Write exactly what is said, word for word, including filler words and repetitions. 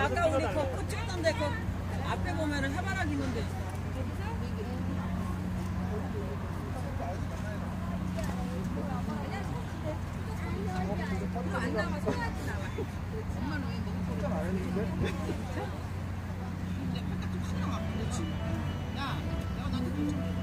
아까 우리 그 찍었던데 그 앞에 보면은 해바라기 있는데. 안 나와, 소화지 나와. 엄마는 왜 너무 소리 안 했는데? 근데 바깥 좀 신나가. 그렇지. 야, 내가 너한테 좀